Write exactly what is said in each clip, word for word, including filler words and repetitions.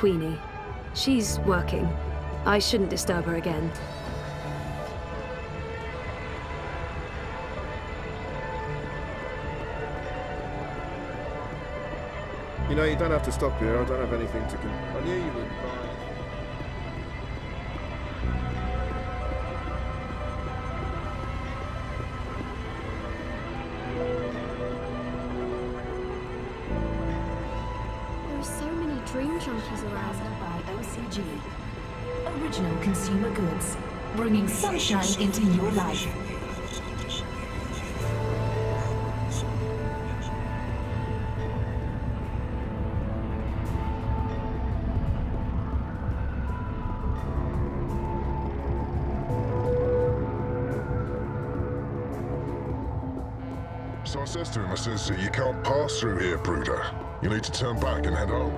Queenie. She's working. I shouldn't disturb her again. You know, you don't have to stop here. I don't have anything to... Con I knew you wouldn't mind. There are so many dream junkies around. By O C G. Original consumer goods. Bringing sunshine into your life. So I says to him, I says, you can't pass through here, Brooder. You need to turn back and head home.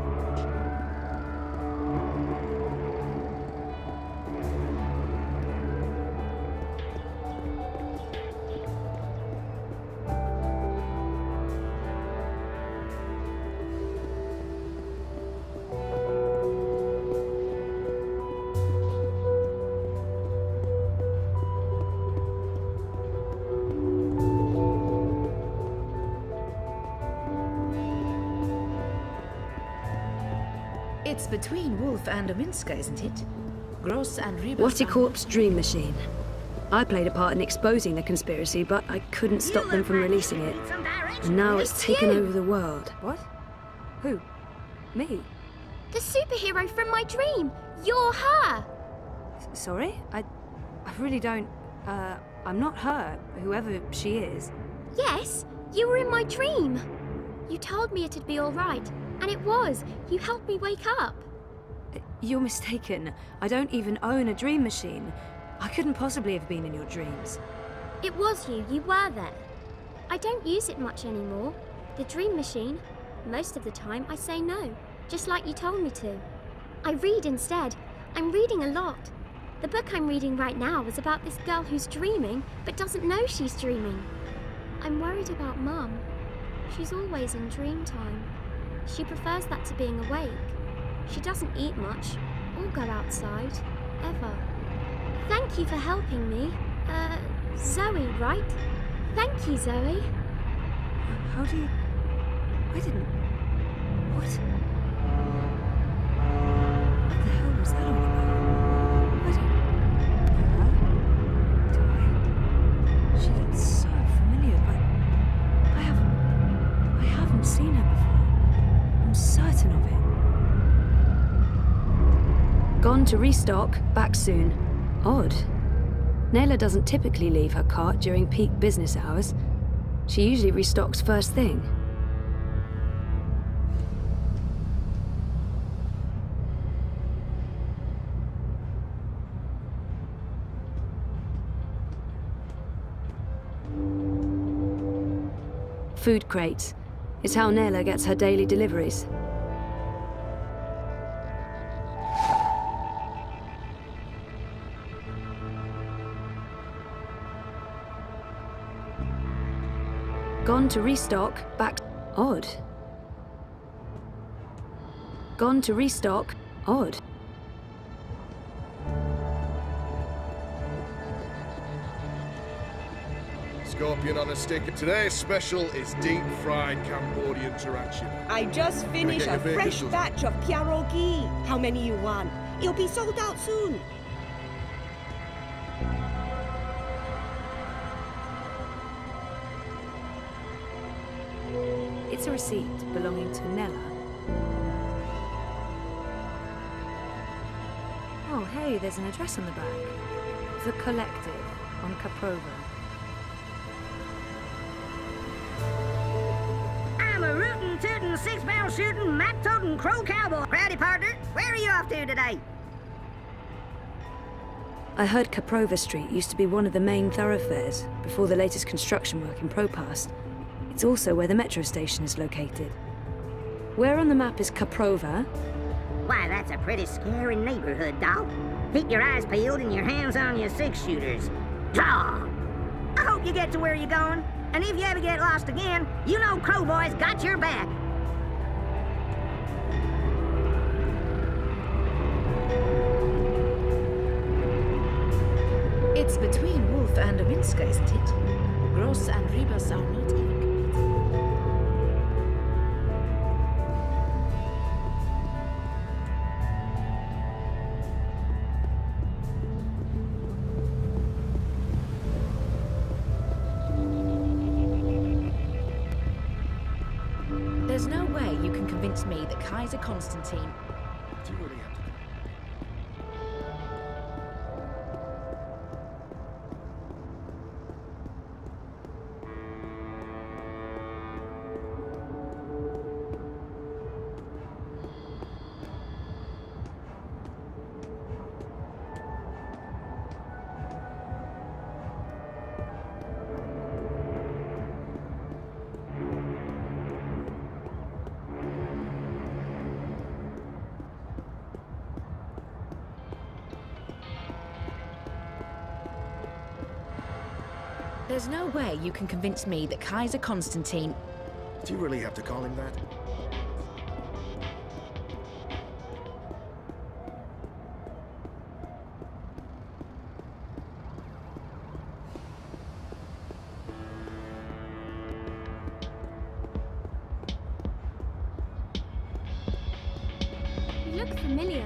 It's between Wolf and Ominska, isn't it? Gross and Reba. Whattycorp's dream machine. I played a part in exposing the conspiracy, but I couldn't stop them from releasing it. And now it's taken over the world. What? Who? Me? The superhero from my dream! You're her! S sorry? I... I really don't... Uh, I'm not her, whoever she is. Yes, you were in my dream. You told me it'd be all right, and it was. You helped me wake up. You're mistaken. I don't even own a dream machine. I couldn't possibly have been in your dreams. It was you. You were there. I don't use it much anymore. The dream machine. Most of the time, I say no, just like you told me to. I read instead. I'm reading a lot. The book I'm reading right now is about this girl who's dreaming, but doesn't know she's dreaming. I'm worried about Mum. She's always in dream time. She prefers that to being awake. She doesn't eat much, or go outside, ever. Thank you for helping me. Uh, Zoe, right? Thank you, Zoe. How do you... I didn't... What? What the hell was that all about? I don't know her. Do I? She looks so familiar, but I haven't... I haven't seen her before. I'm certain of it. Gone to restock, back soon. Odd. Nayla doesn't typically leave her cart during peak business hours. She usually restocks first thing. Food crates. It's how Nayla gets her daily deliveries. Gone to restock, back... Odd. Gone to restock, odd. Scorpion on a stick. Today's special is deep-fried Cambodian tarantula. I just finished a fresh batch of pierogi. How many you want? It'll be sold out soon. It's a receipt belonging to Nella. Oh, hey, there's an address on the back. The Collective on Caprova. I'm a rootin', tootin', six-barrel shooting, map-toting, crow cowboy. Howdy, partner. Where are you off to today? I heard Caprova Street used to be one of the main thoroughfares before the latest construction work in Propast. It's also where the metro station is located. Where on the map is Caprova? Why, that's a pretty scary neighborhood, dog. Keep your eyes peeled and your hands on your six-shooters. Draw! I hope you get to where you're going. And if you ever get lost again, you know Crowboy's got your back. It's between Wolf and Ominska, isn't it? Gross and Rebus are not even competing. There's no way you can convince me that Kaiser Constantine... Do you really have to? There's no way you can convince me that Kaiser Constantine... Do you really have to call him that? You look familiar.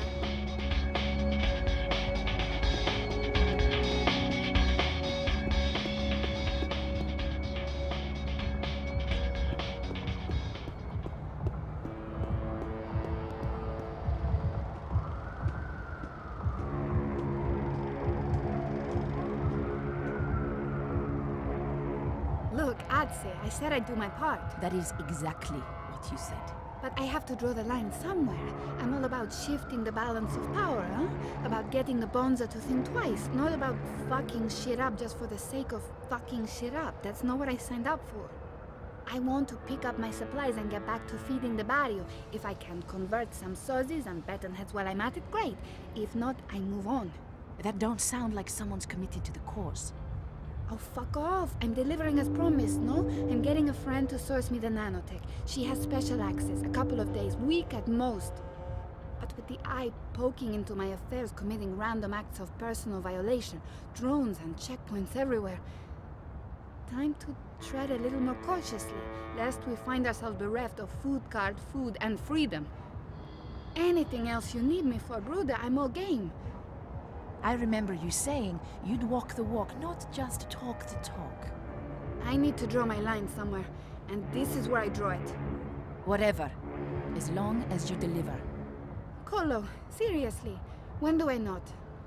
Look, Adse, I said I'd do my part. That is exactly what you said. But I have to draw the line somewhere. I'm all about shifting the balance of power, huh? About getting the Bonza to think twice, not about fucking shit up just for the sake of fucking shit up. That's not what I signed up for. I want to pick up my supplies and get back to feeding the barrio. If I can convert some sozzies and baton heads while I'm at it, great. If not, I move on. That don't sound like someone's committed to the cause. Oh, fuck off. I'm delivering as promised, no? I'm getting a friend to source me the nanotech. She has special access, a couple of days, week at most. But with the eye poking into my affairs, committing random acts of personal violation, drones and checkpoints everywhere. Time to tread a little more cautiously, lest we find ourselves bereft of food card, food, and freedom. Anything else you need me for, Bruder, I'm all game. I remember you saying you'd walk the walk, not just talk the talk. I need to draw my line somewhere, and this is where I draw it. Whatever, as long as you deliver. Kolo, seriously, when do I not?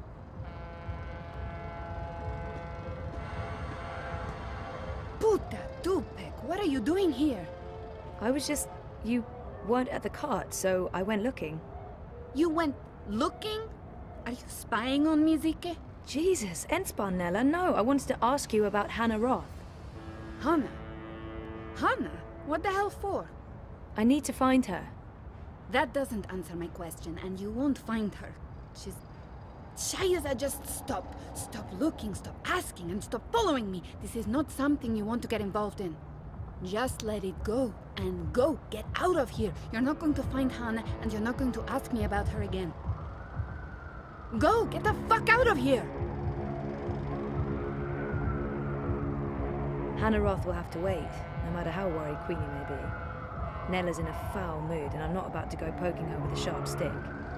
Puta Tupek, what are you doing here? I was just... you weren't at the cart, so I went looking. You went looking? Are you spying on me, Zike? Jesus, Enspan, Nella, no. I wanted to ask you about Hannah Roth. Hannah? Hannah? What the hell for? I need to find her. That doesn't answer my question, and you won't find her. She's... Shayaza, just stop. Stop looking, stop asking, and stop following me. This is not something you want to get involved in. Just let it go, and go. Get out of here. You're not going to find Hannah, and you're not going to ask me about her again. Go! Get the fuck out of here! Hannah Roth will have to wait, no matter how worried Queenie may be. Nella's in a foul mood, and I'm not about to go poking her with a sharp stick.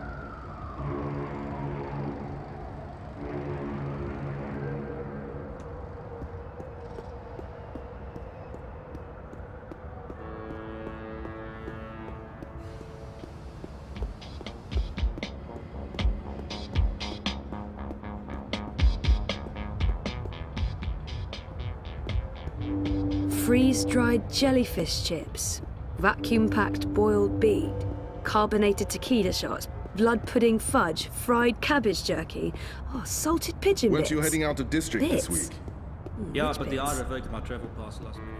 Freeze-dried jellyfish chips, vacuum-packed boiled beet, carbonated taquita shots, blood pudding fudge, fried cabbage jerky, oh, salted pigeon Weren't bits. you heading out of district bits? this week? Mm, Yeah, which but the bits? I revoked my travel pass last minute.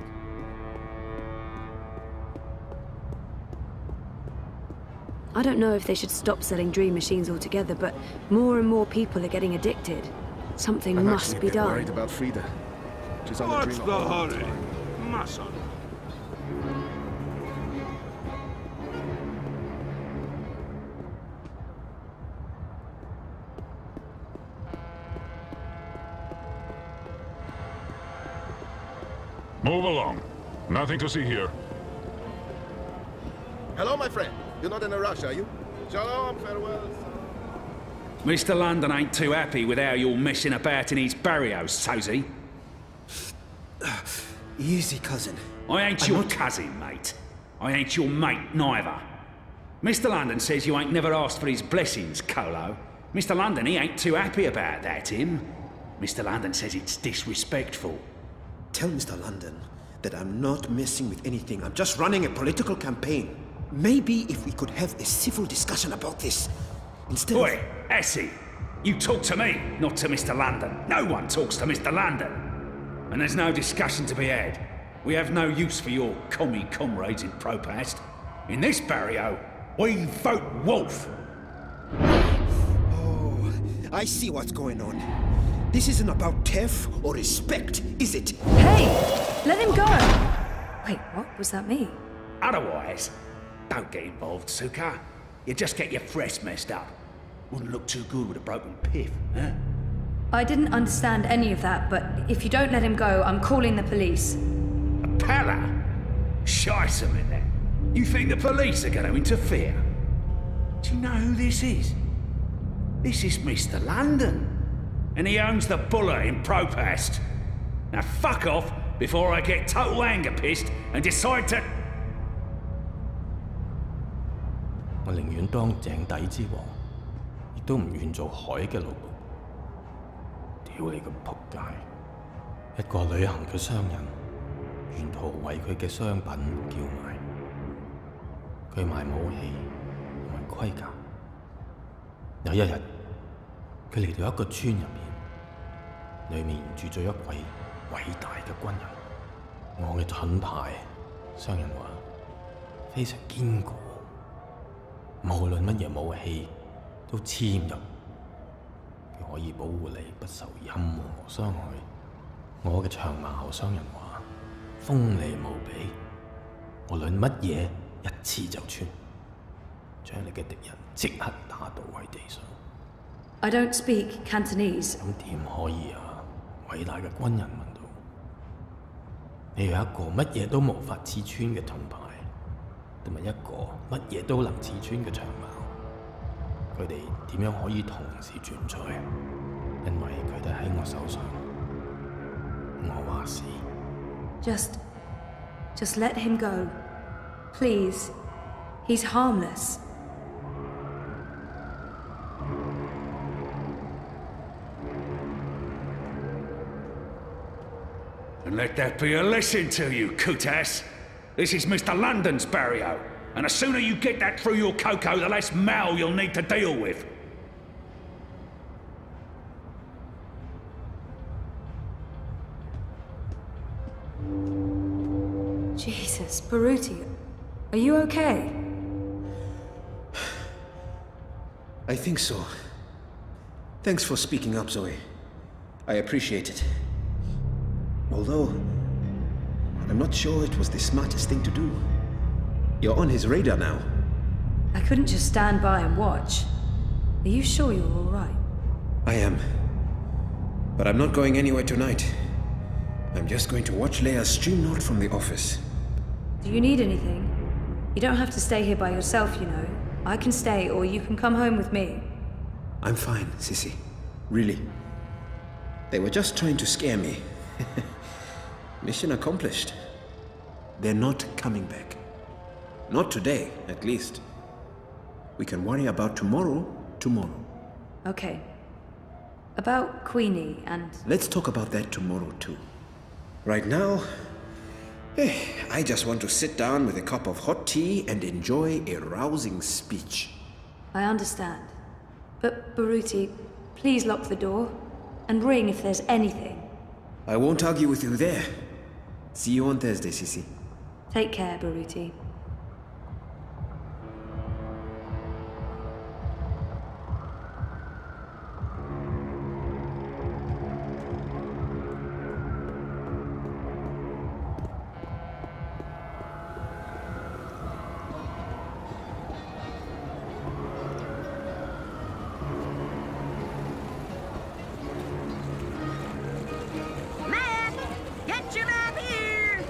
I don't know if they should stop selling dream machines altogether, but more and more people are getting addicted. Something I'm must actually a be bit done. worried about Frida. She's on What's the the dream all hurry? time. Muscle. Move along. Nothing to see here. Hello, my friend. You're not in a rush, are you? Shalom, farewell. Mister London ain't too happy with how you're messing about in his barrios, so's he? Easy, cousin. I ain't I'm your not... cousin, mate. I ain't your mate, neither. Mister London says you ain't never asked for his blessings, Colo. Mister London, he ain't too happy about that, him. Mister London says it's disrespectful. Tell Mister London that I'm not messing with anything. I'm just running a political campaign. Maybe if we could have a civil discussion about this, instead Oi, of... Essie, you talk to me, not to Mister London. No one talks to Mister London. And there's no discussion to be had. We have no use for your commie comrades in Propast. In this barrio, we vote Wolf. Oh, I see what's going on. This isn't about Tef or respect, is it? Hey! Let him go! Wait, what was that me? Otherwise, don't get involved, Suka. You just get your fresh messed up. Wouldn't look too good with a broken piff, huh? I didn't understand any of that, but if you don't let him go, I'm calling the police. A pala? Shice a minute. You think the police are going to interfere? Do you know who this is? This is Mister London. And he owns the Buller in Propast. Now fuck off before I get total anger pissed and decide to... 我寧願當井底之王，亦都唔願做海嘅奴僕。屌你個仆街！一個旅行嘅商人，沿途為佢嘅商品叫賣，佢賣武器同埋盔甲。有一日，佢嚟到一個村入邊，裏面住咗一位偉大嘅軍人。我嘅盾牌，商人話非常堅固。 無論乜嘢武器都黐唔入，佢可以保護你不受任何傷害。我嘅長矛商人話鋒利無比，無論乜嘢一刺就穿，將你嘅敵人即刻打倒喺地上。 I don't speak Cantonese. 咁點可以啊？偉大嘅軍人問道：你有一個乜嘢都無法刺穿嘅盾牌。 同埋一個乜嘢都能刺穿嘅長矛，佢哋點樣可以同時存在？因為佢哋喺我手上，我話事。 Just, just let him go, please. He's harmless. And let that be a lesson to you, Kutas. This is Mister London's barrio, and the sooner you get that through your cocoa, the less mal you'll need to deal with. Jesus, Baruti, are you okay? I think so. Thanks for speaking up, Zoe. I appreciate it. Although, I'm not sure it was the smartest thing to do. You're on his radar now. I couldn't just stand by and watch. Are you sure you're all right? I am. But I'm not going anywhere tonight. I'm just going to watch Leia stream out from the office. Do you need anything? You don't have to stay here by yourself, you know. I can stay, or you can come home with me. I'm fine, Sissy. Really. They were just trying to scare me. Mission accomplished. They're not coming back. Not today, at least. We can worry about tomorrow, tomorrow. Okay. About Queenie and... Let's talk about that tomorrow, too. Right now, eh, I just want to sit down with a cup of hot tea and enjoy a rousing speech. I understand. But, Baruti, please lock the door. And ring if there's anything. I won't argue with you there. See you on Thursday, Sissy. Take care, Baruti. Map! Get your map here!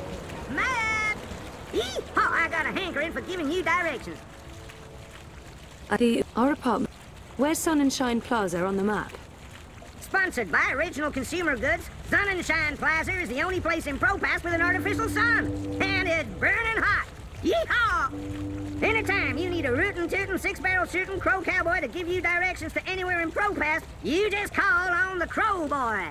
hankering for giving you directions. Uh, the, our apartment. Where's Sun and Shine Plaza on the map? Sponsored by Original Consumer Goods, Sun and Shine Plaza is the only place in Propass with an artificial sun. And it's burning hot. Yeehaw! Anytime you need a rootin' tootin' six-barrel shooting Crow Cowboy to give you directions to anywhere in Propass, you just call on the Crow Boy.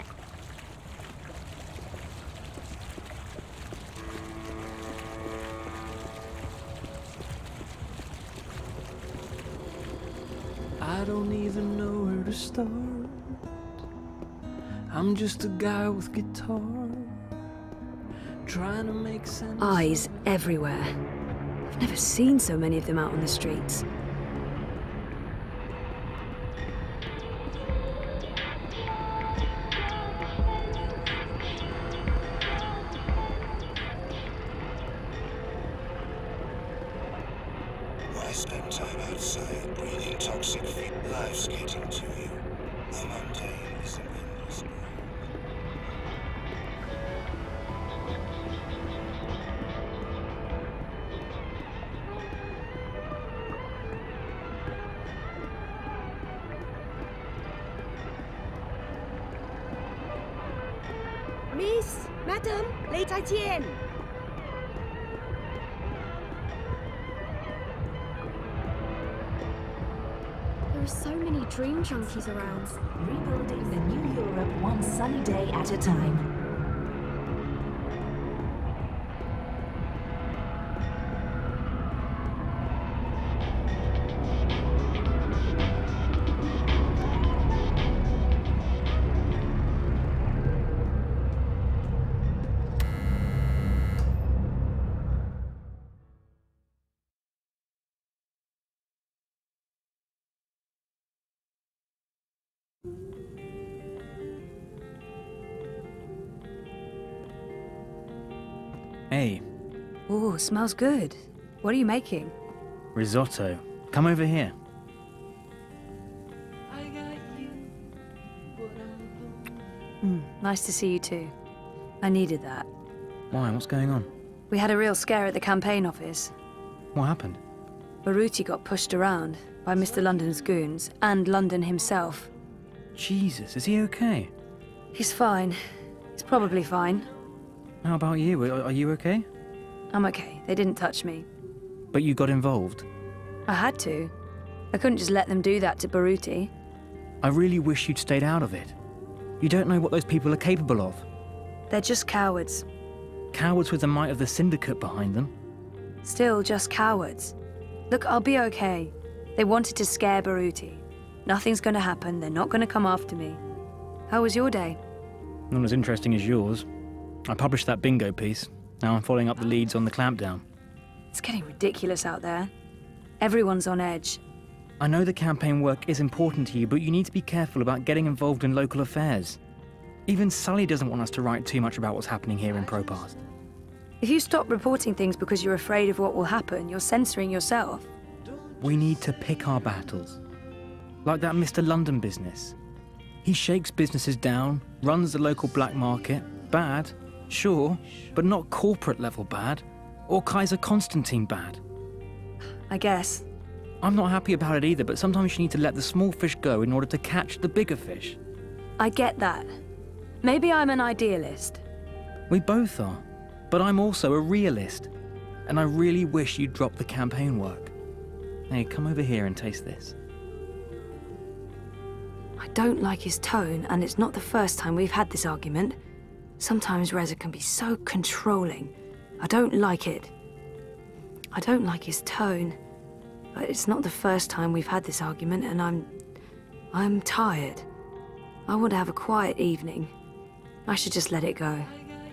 I don't even know where to start. I'm just a guy with guitar, trying to make sense. Eyes everywhere. I've never seen so many of them out on the streets. Why spend time outside breathing toxic feet, life's getting to you. The mundane is an endless grind. Miss, Madam, 雷再见. There are so many dream junkies around. Rebuilding the new Europe one sunny day at a time. Hey. Ooh, smells good. What are you making? Risotto. Come over here. Mm, nice to see you too. I needed that. Why? What's going on? We had a real scare at the campaign office. What happened? Baruti got pushed around by Mister London's goons, and London himself. Jesus, is he okay? He's fine. He's probably fine. How about you? Are, are you okay? I'm okay. They didn't touch me. But you got involved? I had to. I couldn't just let them do that to Baruti. I really wish you'd stayed out of it. You don't know what those people are capable of. They're just cowards. Cowards with the might of the Syndicate behind them. Still just cowards. Look, I'll be okay. They wanted to scare Baruti. Nothing's gonna happen. They're not gonna come after me. How was your day? Not as interesting as yours. I published that bingo piece. Now I'm following up the leads on the clampdown. It's getting ridiculous out there. Everyone's on edge. I know the campaign work is important to you, but you need to be careful about getting involved in local affairs. Even Sully doesn't want us to write too much about what's happening here in Propass. If you stop reporting things because you're afraid of what will happen, you're censoring yourself. We need to pick our battles. Like that Mister London business. He shakes businesses down, runs the local black market. Bad, sure, but not corporate level bad. Or Kaiser Constantine bad. I guess. I'm not happy about it either, but sometimes you need to let the small fish go in order to catch the bigger fish. I get that. Maybe I'm an idealist. We both are. But I'm also a realist. And I really wish you'd drop the campaign work. Hey, come over here and taste this. I don't like his tone, and it's not the first time we've had this argument. Sometimes Reza can be so controlling. I don't like it. I don't like his tone. But it's not the first time we've had this argument, and I'm... I'm tired. I want to have a quiet evening. I should just let it go.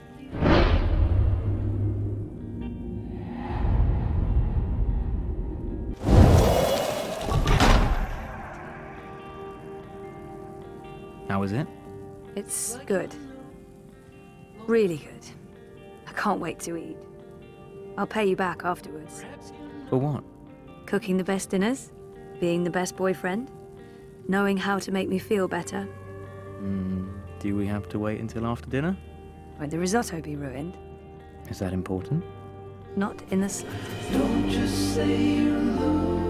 How was it? It's good. Really good. I can't wait to eat. I'll pay you back afterwards. For what? Cooking the best dinners, being the best boyfriend, knowing how to make me feel better. Mm, do we have to wait until after dinner? Won't the risotto be ruined? Is that important? Not in the slightest. Don't just say you love